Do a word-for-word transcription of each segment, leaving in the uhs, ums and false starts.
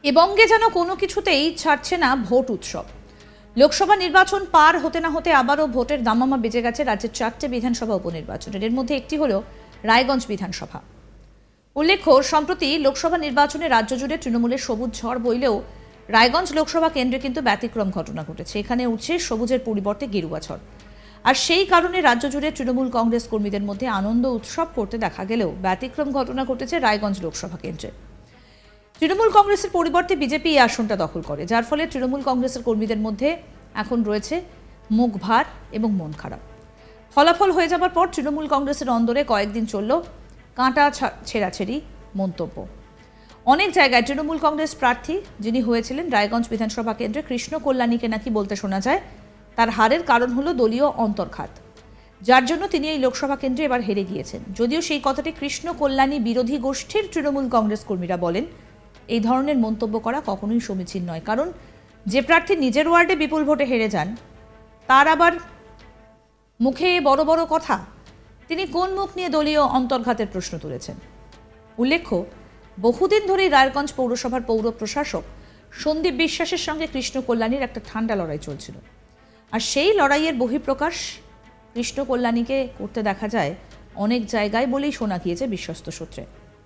এবঙ্গে যেন কোনো কিছুতেই ছাড়ছে না ভোট উৎসব। লোকসভা নির্বাচন পার হতে না হতে আবারও ভোটের দামামা বেজে গেছে রাজ্যের চারটে বিধানসভা উপনির্বাচনের। এর মধ্যে একটি হলো রায়গঞ্জ বিধানসভা। উল্লেখ্য, সম্প্রতি লোকসভা নির্বাচনে রাজ্য জুড়ে তৃণমূলের সবুজ ঝড় বইলেও রায়গঞ্জ লোকসভা কেন্দ্রে কিন্তু ব্যতিক্রম ঘটনা ঘটেছে। এখানে উঠছে সবুজের পরিবর্তে গেরুয়া ঝড়। আর সেই কারণে রাজ্য জুড়ে তৃণমূল কংগ্রেস কর্মীদের মধ্যে আনন্দ উৎসব করতে দেখা গেলেও ব্যতিক্রম ঘটনা ঘটেছে রায়গঞ্জ লোকসভা কেন্দ্রে। তৃণমূল কংগ্রেসের পরিবর্তে বিজেপি এই আসনটা দখল করে, যার ফলে তৃণমূল কংগ্রেসের কর্মীদের মধ্যে এখন রয়েছে মুখ ভার এবং মন খারাপ। ফলাফল হয়ে যাবার পর তৃণমূল কংগ্রেসের অন্দরে কয়েকদিন চলল কাঁটা ছেঁড়াছেড়ি মন্তব্য। অনেক জায়গায় তৃণমূল কংগ্রেস প্রার্থী যিনি হয়েছিলেন রায়গঞ্জ বিধানসভা কেন্দ্রে কৃষ্ণ কল্যাণীকে নাকি বলতে শোনা যায় তার হারের কারণ হলো দলীয় অন্তর্ঘাত, যার জন্য তিনি এই লোকসভা কেন্দ্রে এবার হেরে গিয়েছেন। যদিও সেই কথাটি কৃষ্ণ কল্যাণী বিরোধী গোষ্ঠীর তৃণমূল কংগ্রেস কর্মীরা বলেন এই ধরনের মন্তব্য করা কখনোই সমীচীন নয়, কারণ যে প্রার্থী নিজের ওয়ার্ডে বিপুল ভোটে হেরে যান তার আবার মুখে বড় বড় কথা, তিনি কোন মুখ নিয়ে দলীয় অন্তর্ঘাতের প্রশ্ন তুলেছেন। উল্লেখ্য, বহুদিন ধরেই রায়গঞ্জ পৌরসভার পৌর প্রশাসক সন্দীপ বিশ্বাসের সঙ্গে কৃষ্ণ কল্যাণীর একটা ঠান্ডা লড়াই চলছিল। আর সেই লড়াইয়ের বহিঃপ্রকাশ কৃষ্ণ কল্যাণীকে করতে দেখা যায় অনেক জায়গায় বলেই শোনা গিয়েছে বিশ্বস্ত সূত্রে।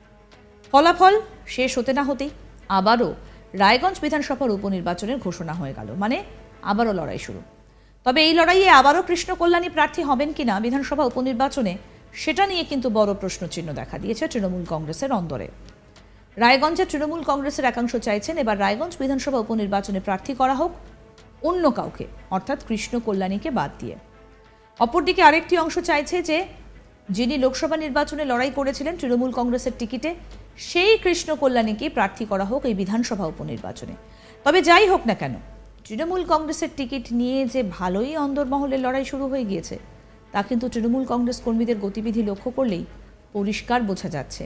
ফলাফল শেষ হতে না হতেই আবারও রায়গঞ্জ বিধানসভার উপনির্বাচনের ঘোষণা হয়ে গেল, মানে আবারও লড়াই শুরু। তবে এই লড়াইয়ে আবারও কৃষ্ণ কল্যাণী প্রার্থী হবেন কিনা বিধানসভা উপনির্বাচনে, সেটা নিয়ে কিন্তু বড় প্রশ্নচিহ্ন দেখা দিয়েছে তৃণমূল কংগ্রেসের অন্দরে। রায়গঞ্জে তৃণমূল কংগ্রেসের একাংশ চাইছেন এবার রায়গঞ্জ বিধানসভা উপনির্বাচনে প্রার্থী করা হোক অন্য কাউকে, অর্থাৎ কৃষ্ণ কল্যাণীকে বাদ দিয়ে। অপরদিকে আরেকটি অংশ চাইছে যে যিনি লোকসভা নির্বাচনে লড়াই করেছিলেন তৃণমূল কংগ্রেসের টিকিটে সেই কৃষ্ণ কল্যাণীকে প্রার্থী করা হোক এই বিধানসভা উপনির্বাচনে। তবে যাই হোক না কেন, তৃণমূল কংগ্রেসের টিকিট নিয়ে যে ভালোই অন্দরমহলের লড়াই শুরু হয়ে গিয়েছে তা কিন্তু তৃণমূল কংগ্রেস কর্মীদের গতিবিধি লক্ষ্য করলেই পরিষ্কার বোঝা যাচ্ছে।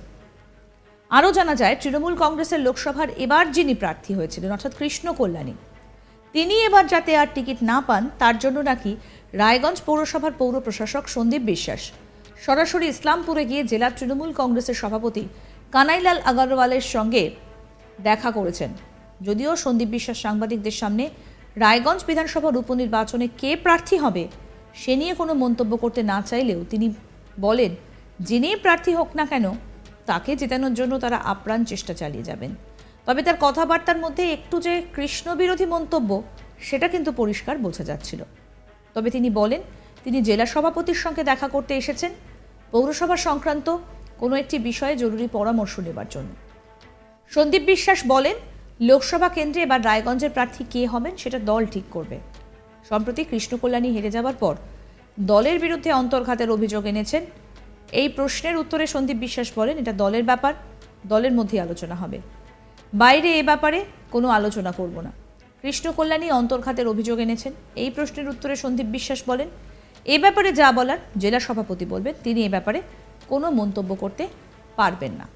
আরও জানা যায়, তৃণমূল কংগ্রেসের লোকসভার এবার যিনি প্রার্থী হয়েছিলেন অর্থাৎ কৃষ্ণ কল্যাণী, তিনি এবার যাতে আর টিকিট না পান তার জন্য নাকি রায়গঞ্জ পৌরসভার পৌর প্রশাসক সন্দীপ বিশ্বাস সরাসরি ইসলামপুরে গিয়ে জেলা তৃণমূল কংগ্রেসের সভাপতি কানাইলাল আগরওয়ালের সঙ্গে দেখা করেছেন। যদিও সন্দীপ বিশ্বাস সাংবাদিকদের সামনে রায়গঞ্জ বিধানসভার উপনির্বাচনে কে প্রার্থী হবে সে নিয়ে কোনো মন্তব্য করতে না চাইলেও তিনি বলেন যিনি প্রার্থী হোক না কেন তাকে জেতানোর জন্য তারা আপ্রাণ চেষ্টা চালিয়ে যাবেন। তবে তার কথাবার্তার মধ্যে একটু যে কৃষ্ণ বিরোধী মন্তব্য সেটা কিন্তু পরিষ্কার বোঝা যাচ্ছিল। তবে তিনি বলেন তিনি জেলা সভাপতির সঙ্গে দেখা করতে এসেছেন পৌরসভা সংক্রান্ত কোনো একটি বিষয়ে জরুরি পরামর্শ নেবার জন্য। সন্দীপ বিশ্বাস বলেন লোকসভা কেন্দ্রে এবার রায়গঞ্জের প্রার্থী কে হবেন সেটা দল ঠিক করবে। সম্প্রতি কৃষ্ণ কল্যাণী হেরে যাবার পর দলের বিরুদ্ধে অন্তর্ঘাতের অভিযোগ এনেছেন। এই প্রশ্নের উত্তরে সন্দীপ বিশ্বাস বলেন এটা দলের ব্যাপার, দলের মধ্যেই আলোচনা হবে, বাইরে এ ব্যাপারে কোনো আলোচনা করব না। কৃষ্ণ কল্যাণী অন্তর্ঘাতের অভিযোগ এনেছেন। এই প্রশ্নের উত্তরে সন্দীপ বিশ্বাস বলেন এ ব্যাপারে যা বলার জেলা সভাপতি বলবেন, তিনি এ ব্যাপারে কোনো মন্তব্য করতে পারবেন না।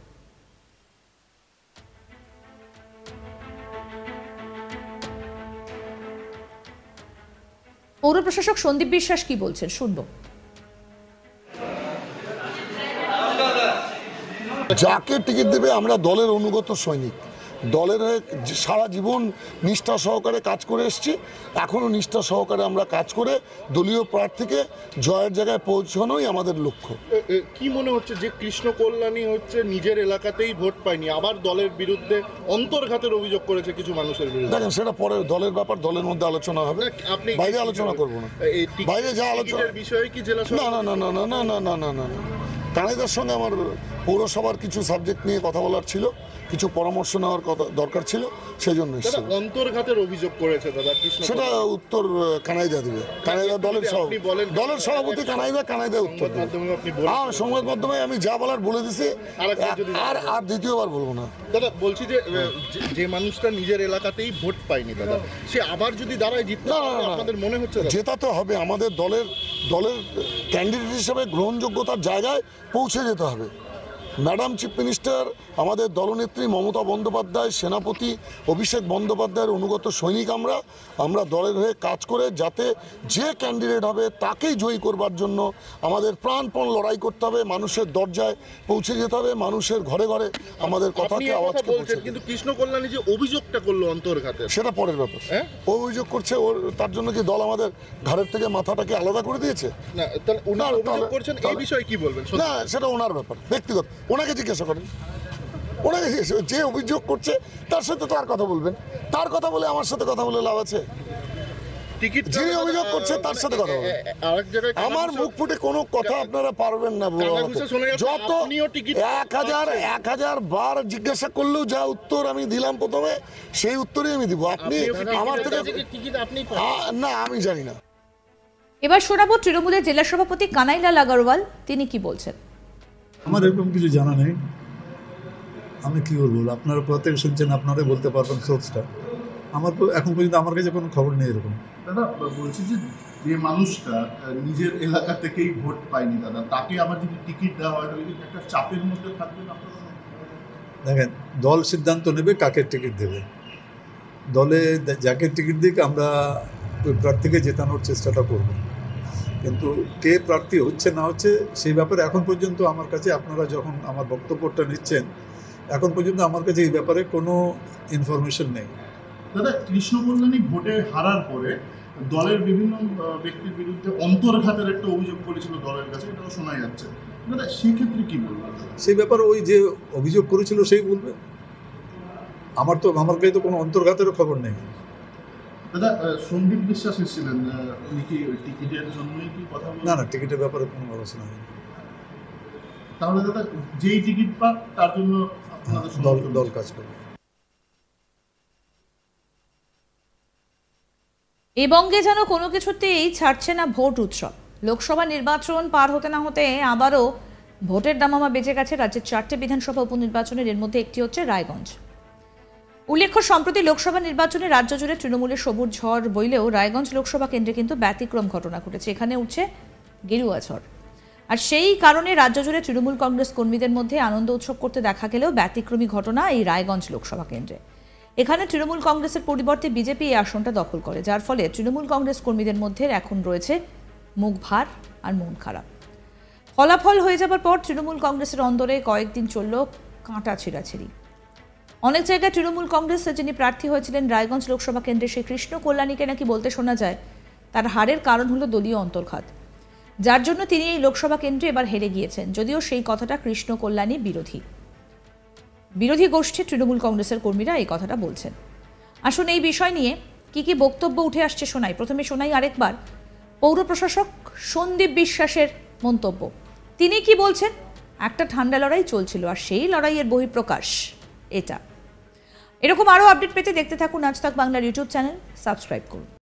পৌর প্রশাসক সন্দীপ বিশ্বাস কি বলছেন শুনবো। যাকে টিকিট দেবে আমরা দলের অনুগত সৈনিক, দলের সারা জীবন নিষ্ঠা সহকারে কাজ করে এসেছি, এখনও নিষ্ঠা সহকারে আমরা কাজ করে দলীয় প্রার্থীকে জয়ের জায়গায় পৌঁছানোই আমাদের লক্ষ্য। কি মনে হচ্ছে যে কৃষ্ণ কল্যাণী হচ্ছে নিজের এলাকাতেই ভোট পায়নি, আবার দলের বিরুদ্ধে অন্তর্ঘাতের অভিযোগ করেছে কিছু মানুষের বিরুদ্ধে? দেখেন সেটা পরে দলের ব্যাপার, দলের মধ্যে আলোচনা হবে, আপনি বাইরে আলোচনা করবো না। বাইরে যা আলোচনা বিষয়ে কি জেলা না না না না না না না না না না না কানাইদার সঙ্গে আমার পৌরসভার কিছু সাবজেক্ট নিয়ে কথা বলার ছিল, কিছু পরামর্শ নেওয়ার কথা দরকার ছিল, সেই জন্য অন্তর্ঘাতের অভিযোগ করেছে দাদা। সেটা উত্তর কানাইদা দিবে, কানাইদা দলের দলের সভাপতি কানাইদা কানাইদা উত্তর আর সংবাদ মাধ্যমে আমি যা বলার বলে দিছি, আর আর দ্বিতীয়বার বলবো না। দাদা বলছি যে যে মানুষটা নিজের এলাকাতেই ভোট পায়নি দাদা, সে আবার যদি দাঁড়ায় জিততে আপনাদের মনে হচ্ছে জেতাতে হবে, আমাদের দলের দলের ক্যান্ডিডেট হিসেবে গ্রহণযোগ্যতার জায়গায় পৌঁছে যেতে হবে। ম্যাডাম চিফ মিনিস্টার, আমাদের দলনেত্রী মমতা বন্দ্যোপাধ্যায়, সেনাপতি অভিষেক বন্দ্যোপাধ্যায়ের অনুগত সৈনিক আমরা আমরা দলের হয়ে কাজ করে যাতে যে ক্যান্ডিডেট হবে তাকেই জয়ী করবার জন্য আমাদের প্রাণপণ লড়াই করতে হবে, মানুষের দরজায় পৌঁছে যেতে হবে, মানুষের ঘরে ঘরে আমাদের কথাকে আওয়াজকে পৌঁছে। কিন্তু কৃষ্ণ কল্যাণী যে অভিযোগটা করলো অন্তর্ঘাতে, সেটা পরের ব্যাপার। ও অভিযোগ করছে, ওর তার জন্য কি দল আমাদের ঘাড়ের থেকে মাথাটাকে আলাদা করে দিয়েছে? না, তাহলে ওনার অভিযোগ করছেন, এই বিষয়ে কি বলবেন? না, সেটা ওনার ব্যাপার, ব্যক্তিগত। ওনাকে জিজ্ঞাসা করেন, ওনাকে জিজ্ঞাসা, যে অভিযোগ করছে তার সাথে তার কথা বলবেন। তার কথা বলে আমার সাথে কথা বলে লাভ আছে? যিনি অভিযোগ করছে তার সাথে কথা বলবেন। আমার মুখ ফুটে কোনো কথা আপনারা পারবেন না। যত এক হাজার এক হাজার বার জিজ্ঞাসা করলেও যা উত্তর আমি দিলাম প্রথমে, সেই উত্তরই আমি দিব। আপনি আমার থেকে না, আমি জানি না। এবার শোনাবো তৃণমূলের জেলা সভাপতি কানাইলাল আগরওয়াল, তিনি কি বলছেন। আমার এরকম কিছু জানা নেই, আমি কি বলবো, আপনারা প্রত্যেক শুনছেন, আপনারাই বলতে পারবেন সোর্সটা। আমার এখন পর্যন্ত আমার কাছে কোনো খবর নেই এরকম। দাদা বলছি যে যে মানুষটা নিজের এলাকা থেকেই ভোট পায়নি দাদা, তাকে আবার যদি টিকিট দেওয়া হয় তাহলে একটা চাপের মধ্যে থাকবেন আপনারা? দেখেন, দল সিদ্ধান্ত নেবে কাকে টিকিট দেবে। দলে যাকে টিকিট দিক আমরা ওই প্রার্থীকে জেতানোর চেষ্টাটা করব, কিন্তু কে প্রার্থী হচ্ছে না হচ্ছে সেই ব্যাপারে এখন পর্যন্ত আমার কাছে, আপনারা যখন আমার বক্তব্যটা নিচ্ছেন, এখন পর্যন্ত আমার কাছে এই ব্যাপারে কোনো ইনফরমেশন নেই। দাদা, কৃষ্ণ কল্যাণী ভোটে হারার পরে দলের বিভিন্ন ব্যক্তির বিরুদ্ধে অন্তর্ঘাতের একটা অভিযোগ করেছিল দলের কাছে, এটাও শোনা যাচ্ছে। দাদা, সেক্ষেত্রে কি বলবেন? সেই ব্যাপারে ওই যে অভিযোগ করেছিল সেই বলবে, আমার তো আমার কাছে তো কোনো অন্তর্ঘাতেরও খবর নেই। দাদা, সন্দীপ বিশ্বাস এসেছিলেন, উনি কি টিকিটের জন্যই কি কথা বলেন? না না, টিকিটের ব্যাপারে কোনো আলোচনা নেই। তাহলে দাদা, যেই টিকিট পান তার জন্য দল দল কাজ করবে। এই বঙ্গে যেন কোনো কিছুতেই ছাড়ছে না ভোট উৎসব। লোকসভা নির্বাচন পার হতে না হতে আবারও ভোটের দামামা বেজে গেছে রাজ্যের চারটে বিধানসভা উপনির্বাচনের, এর মধ্যে একটি হচ্ছে রায়গঞ্জ। উল্লেখ্য, সম্প্রতি লোকসভা নির্বাচনে রাজ্য জুড়ে তৃণমূলের সবুজ ঝড় বইলেও রায়গঞ্জ লোকসভা কেন্দ্রে কিন্তু ব্যতিক্রম ঘটনা ঘটেছে। এখানে উঠছে গেরুয়া ঝড়। আর সেই কারণে রাজ্য জুড়ে তৃণমূল কংগ্রেস কর্মীদের মধ্যে আনন্দ উৎসব করতে দেখা গেলেও ব্যতিক্রমী ঘটনা এই রায়গঞ্জ লোকসভা কেন্দ্রে। এখানে তৃণমূল কংগ্রেসের পরিবর্তে বিজেপি এই আসনটা দখল করে, যার ফলে তৃণমূল কংগ্রেস কর্মীদের মধ্যে এখন রয়েছে মুখ ভার আর মন খারাপ। ফলাফল হয়ে যাবার পর তৃণমূল কংগ্রেসের অন্দরে কয়েকদিন চলল কাঁটা ছিঁড়াছিঁড়ি। অনেক জায়গায় তৃণমূল কংগ্রেসের যিনি প্রার্থী হয়েছিলেন রায়গঞ্জ লোকসভা কেন্দ্রে, সেই কৃষ্ণ কল্যাণীকে নাকি বলতে শোনা যায় তার হারের কারণ হলো দলীয় অন্তর্ঘাত, যার জন্য তিনি এই লোকসভা কেন্দ্রে এবার হেরে গিয়েছেন। যদিও সেই কথাটা কৃষ্ণ কল্যাণী বিরোধী বিরোধী গোষ্ঠী তৃণমূল কংগ্রেসের কর্মীরা এই কথাটা বলছেন। আসুন এই বিষয় নিয়ে কি কি বক্তব্য উঠে আসছে শোনাই। প্রথমে শোনাই আরেকবার পৌর প্রশাসক সন্দীপ বিশ্বাসের মন্তব্য। তিনি কি বলছেন? একটা ঠান্ডা লড়াই চলছিল আর সেই লড়াইয়ের বহিঃপ্রকাশ এটা। এরকম আরও আপডেট পেতে দেখতে থাকুন আজ তাক বাংলার ইউটিউব চ্যানেল, সাবস্ক্রাইব করুন।